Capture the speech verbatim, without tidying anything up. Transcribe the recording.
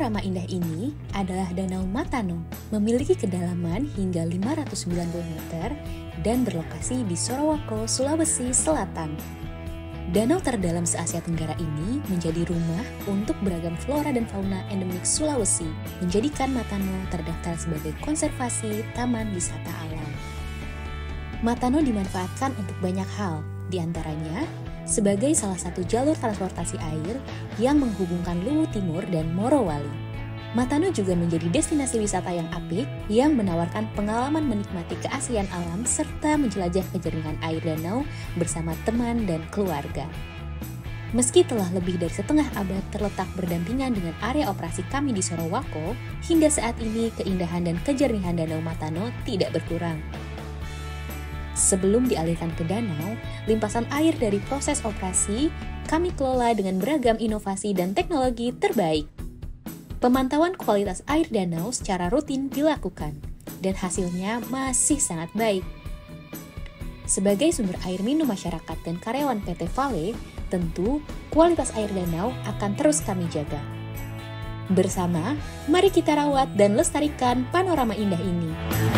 Panorama indah ini adalah Danau Matano, memiliki kedalaman hingga lima ratus sembilan puluh meter dan berlokasi di Sorowako, Sulawesi Selatan. Danau terdalam se-Asia Tenggara ini menjadi rumah untuk beragam flora dan fauna endemik Sulawesi, menjadikan Matano terdaftar sebagai konservasi taman wisata alam. Matano dimanfaatkan untuk banyak hal, diantaranya sebagai salah satu jalur transportasi air yang menghubungkan Luwu Timur dan Morowali. Matano juga menjadi destinasi wisata yang apik yang menawarkan pengalaman menikmati keaslian alam serta menjelajah kejernihan air danau bersama teman dan keluarga. Meski telah lebih dari setengah abad terletak berdampingan dengan area operasi kami di Sorowako, hingga saat ini keindahan dan kejernihan Danau Matano tidak berkurang. Sebelum dialirkan ke danau, limpasan air dari proses operasi kami kelola dengan beragam inovasi dan teknologi terbaik. Pemantauan kualitas air danau secara rutin dilakukan, dan hasilnya masih sangat baik. Sebagai sumber air minum masyarakat dan karyawan P T Vale, tentu kualitas air danau akan terus kami jaga. Bersama, mari kita rawat dan lestarikan panorama indah ini.